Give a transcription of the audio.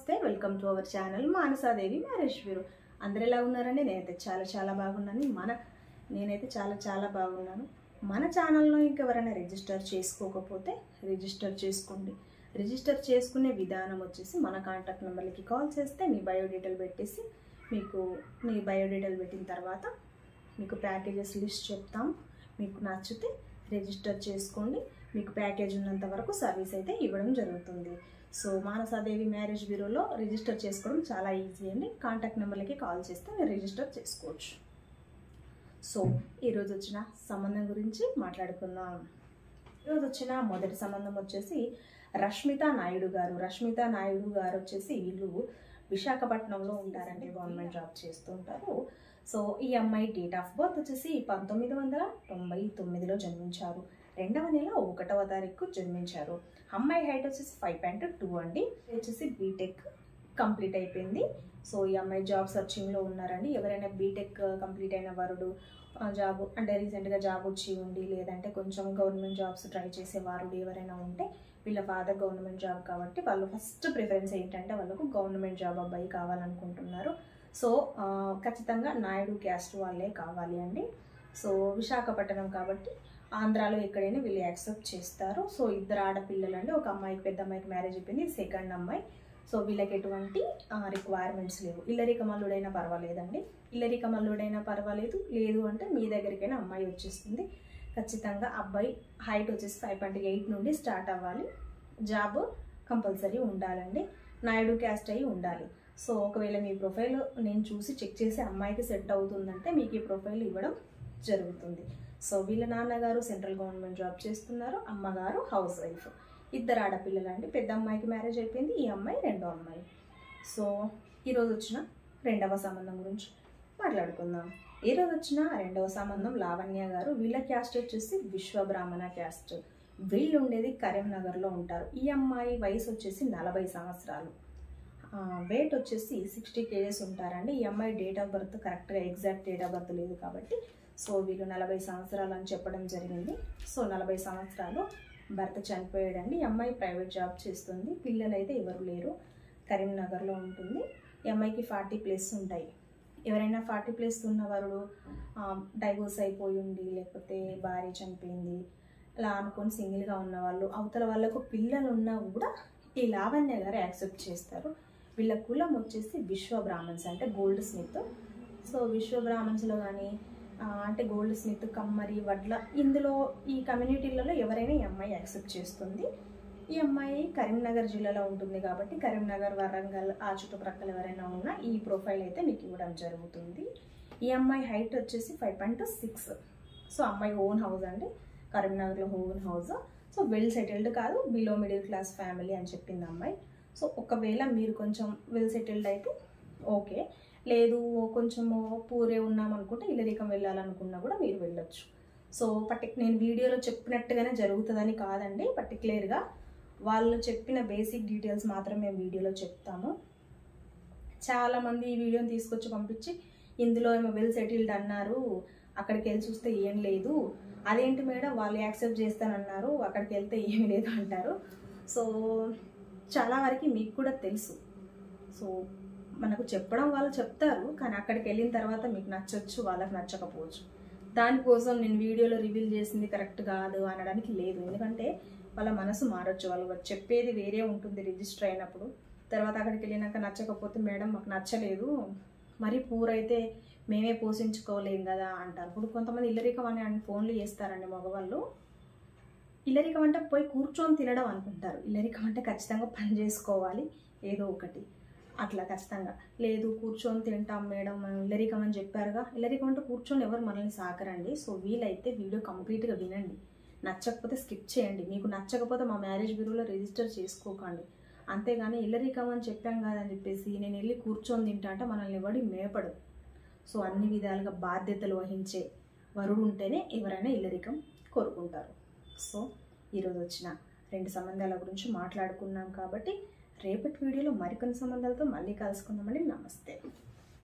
నమస్తే welcome to our channel Manasadevi marriage bureau. అందరు ఎలా ఉన్నారండి? నేనైతే చాలా బాగున్నాను. నేనైతే చాలా బాగున్నాను. మన ఛానల్లో ఇంకెవరైనా రిజిస్టర్ చేసుకోకపోతే రిజిస్టర్ చేసుకోండి. రిజిస్టర్ చేసుకునే విధానం వచ్చేసి మన కాంటాక్ట్ నెంబర్లకి కాల్ చేస్తే మీ బయోడేటాలు పెట్టేసి మీ బయోడేటాలు పెట్టిన తర్వాత మీకు ప్యాకేజెస్ లిస్ట్ చెప్తాం. మీకు నచ్చితే రిజిస్టర్ చేసుకోండి. మీకు ప్యాకేజ్ ఉన్నంత వరకు సర్వీస్ అయితే ఇవ్వడం జరుగుతుంది. సో మానసాదేవి మ్యారేజ్ బ్యూరోలో రిజిస్టర్ చేసుకోవడం చాలా ఈజీ అండి. కాంటాక్ట్ నెంబర్లకి కాల్ చేస్తే మీరు రిజిస్టర్ చేసుకోవచ్చు. సో ఈరోజు వచ్చిన సంబంధం గురించి మాట్లాడుకుందాం. ఈరోజు వచ్చిన మొదటి సంబంధం వచ్చేసి రష్మిత నాయుడు గారు. రష్మిత నాయుడు గారు వచ్చేసి వీళ్ళు విశాఖపట్నంలో ఉంటారండి. గవర్నమెంట్ జాబ్ చేస్తూ ఉంటారు. సో ఈ అమ్మాయి డేట్ ఆఫ్ బర్త్ వచ్చేసి 1999లో జన్మించారు. 2వ నెల 1వ తారీఖు జన్మించారు. అమ్మాయి హైట్ వచ్చేసి 5.2 అండి. వచ్చేసి బీటెక్ కంప్లీట్ అయిపోయింది. సో ఈ అమ్మాయి జాబ్ సర్చింగ్లో ఉన్నారండి. ఎవరైనా బీటెక్ కంప్లీట్ అయిన వారు జాబ్ అంటే రీసెంట్గా జాబ్ వచ్చి ఉండి లేదంటే కొంచెం గవర్నమెంట్ జాబ్స్ ట్రై చేసేవారు ఎవరైనా ఉంటే, వీళ్ళ ఫాదర్ గవర్నమెంట్ జాబ్ కాబట్టి వాళ్ళు ఫస్ట్ ప్రిఫరెన్స్ ఏంటంటే వాళ్ళకు గవర్నమెంట్ జాబ్ అబ్బాయి కావాలనుకుంటున్నారు. సో ఖచ్చితంగా నాయుడు క్యాస్ట్ వాళ్ళే కావాలి అండి. సో విశాఖపట్నం కాబట్టి ఆంధ్రాలో ఎక్కడైనా వీళ్ళు యాక్సెప్ట్ చేస్తారు. సో ఇద్దరు ఆడపిల్లలు అండి. ఒక అమ్మాయికి పెద్ద అమ్మాయికి మ్యారేజ్ అయిపోయింది, సెకండ్ అమ్మాయి. సో వీళ్ళకి ఎటువంటి రిక్వైర్మెంట్స్ లేవు. ఇల్లరిక మల్లుడైనా పర్వాలేదండి. ఇల్లరిక మల్లుడైనా పర్వాలేదు, లేదు అంటే మీ దగ్గరికైనా అమ్మాయి వచ్చేస్తుంది. ఖచ్చితంగా అబ్బాయి హైట్ వచ్చేసి 5.8 నుండి స్టార్ట్ అవ్వాలి. జాబ్ కంపల్సరీ ఉండాలండి. నాయుడు క్యాస్ట్ అయి ఉండాలి. సో ఒకవేళ మీ ప్రొఫైల్ నేను చూసి చెక్ చేసి అమ్మాయికి సెట్ అవుతుందంటే మీకు ఈ ప్రొఫైల్ ఇవ్వడం జరుగుతుంది. సో వీళ్ళ నాన్నగారు సెంట్రల్ గవర్నమెంట్ జాబ్ చేస్తున్నారు, అమ్మగారు హౌస్ వైఫ్. ఇద్దరు ఆడపిల్లలు అండి. పెద్ద అమ్మాయికి మ్యారేజ్ అయిపోయింది, ఈ అమ్మాయి రెండో అమ్మాయి. సో ఈరోజు వచ్చిన రెండవ సంబంధం గురించి మాట్లాడుకుందాం. ఈరోజు వచ్చిన రెండవ సంబంధం లావణ్య గారు. వీళ్ళ క్యాస్ట్ వచ్చేసి విశ్వబ్రాహ్మణ క్యాస్ట్. వీళ్ళు ఉండేది కరీంనగర్లో ఉంటారు. ఈ అమ్మాయి వయసు వచ్చేసి 40 సంవత్సరాలు. వెయిట్ వచ్చేసి 60 kgs ఉంటారండి. ఈ అమ్మాయి డేట్ ఆఫ్ బర్త్ కరెక్ట్గా ఎగ్జాక్ట్ డేట్ ఆఫ్ బర్త్ లేదు కాబట్టి సో వీళ్ళు 40 సంవత్సరాలు అని చెప్పడం జరిగింది. సో 40 సంవత్సరాలు, భర్త చనిపోయాడండి. ఈ అమ్మాయి ప్రైవేట్ జాబ్ చేస్తుంది. పిల్లలు అయితే ఎవరు లేరు. కరీంనగర్లో ఉంటుంది. ఈ అమ్మాయికి 40+ ఉంటాయి. ఎవరైనా 40+ ఉన్నవారు డైవోర్స్ అయిపోయి ఉండి లేకపోతే భార్య చనిపోయింది అలా అనుకొని సింగిల్గా ఉన్నవాళ్ళు, అవతల వాళ్ళకు పిల్లలు ఉన్నా కూడా ఈ లావణ్య గారు యాక్సెప్ట్ చేస్తారు. వీళ్ళ కులం వచ్చేసి విశ్వబ్రాహ్మణ్స్ అంటే గోల్డ్ స్మిత్. సో విశ్వబ్రాహ్మణ్స్లో కానీ అంటే గోల్డ్ స్మిత్, కమ్మరి, వడ్ల, ఇందులో ఈ కమ్యూనిటీలలో ఎవరైనా ఈ అమ్మాయి యాక్సెప్ట్ చేస్తుంది. ఈ అమ్మాయి కరీంనగర్ జిల్లాలో ఉంటుంది కాబట్టి కరీంనగర్, వరంగల్ ఆ చుట్టుప్రక్కల ఎవరైనా ఉన్నా ఈ ప్రొఫైల్ అయితే మీకు ఇవ్వడం జరుగుతుంది. ఈ అమ్మాయి హైట్ వచ్చేసి 5.6. సో అమ్మాయి ఓన్ హౌస్ అండి, కరీంనగర్లో own house. So well settled కాదు, బిలో మిడిల్ క్లాస్ ఫ్యామిలీ అని చెప్పింది అమ్మాయి. సో ఒకవేళ మీరు కొంచెం వెల్ సెటిల్డ్ అయితే ఓకే, లేదు కొంచెము పూరే ఉన్నామనుకుంటే ఇల్లరికం వెళ్ళాలనుకున్నా కూడా మీరు వెళ్ళొచ్చు. సో నేను వీడియోలో చెప్పినట్టుగానే జరుగుతుందని కాదండి. పర్టికులర్గా వాళ్ళు చెప్పిన బేసిక్ డీటెయిల్స్ మాత్రం మేము వీడియోలో చెప్తాము. చాలామంది ఈ వీడియోని తీసుకొచ్చి పంపించి ఇందులో ఏమో వెల్ సెటిల్డ్ అన్నారు, అక్కడికి వెళ్ళి చూస్తే ఏం లేదు, అదేంటి మేడం వాళ్ళు యాక్సెప్ట్ చేస్తానన్నారు అక్కడికి వెళ్తే ఏమి లేదు అంటారు. సో చాలా వరకు మీకు కూడా తెలుసు. సో మనకు చెప్పడం వాళ్ళు చెప్తారు, కానీ అక్కడికి వెళ్ళిన తర్వాత మీకు నచ్చవచ్చు, వాళ్ళకి నచ్చకపోవచ్చు. దానికోసం నేను వీడియోలో రివీల్ చేసింది కరెక్ట్ కాదు అనడానికి లేదు. ఎందుకంటే వాళ్ళ మనసు మారచ్చు. వాళ్ళు చెప్పేది వేరే ఉంటుంది రిజిస్టర్ అయినప్పుడు. తర్వాత అక్కడికి వెళ్ళినాక నచ్చకపోతే మేడం మాకు నచ్చలేదు, మరి పూరైతే మేమే పోషించుకోలేం కదా అంటారు. ఇప్పుడు కొంతమంది ఇల్లరికం అని ఫోన్లు చేస్తారండి మగవాళ్ళు. ఇల్లరికం అంటే పోయి కూర్చొని తినడం అనుకుంటారు. ఇల్లరికం అంటే ఖచ్చితంగా పని చేసుకోవాలి ఏదో ఒకటి, అట్లా ఖచ్చితంగా లేదు కూర్చొని తింటాం మేడం ఇల్లరికం అని చెప్పారుగా. ఇల్లరికం అంటే కూర్చొని ఎవరు మనల్ని సాకరండి. సో వీలైతే వీడియో కంప్లీట్గా వినండి. నచ్చకపోతే స్కిప్ చేయండి. మీకు నచ్చకపోతే మా మ్యారేజ్ బ్యూరోలో రిజిస్టర్ చేసుకోకండి. అంతేగాని ఇల్లరికం అని చెప్పాం కాదని చెప్పేసి నేను వెళ్ళి కూర్చొని తింటా అంటే మనల్ని ఎవడి మేపడు. సో అన్ని విధాలుగా బాధ్యతలు వహించే వరుడు ఉంటేనే ఎవరైనా ఇల్లరికం కోరుకుంటారు. సో ఈరోజు వచ్చిన 2 సంబంధాల గురించి మాట్లాడుకున్నాం కాబట్టి రేపటి వీడియోలో మరికొన్ని సంబంధాలతో మళ్ళీ కలుసుకుందామండి. నమస్తే.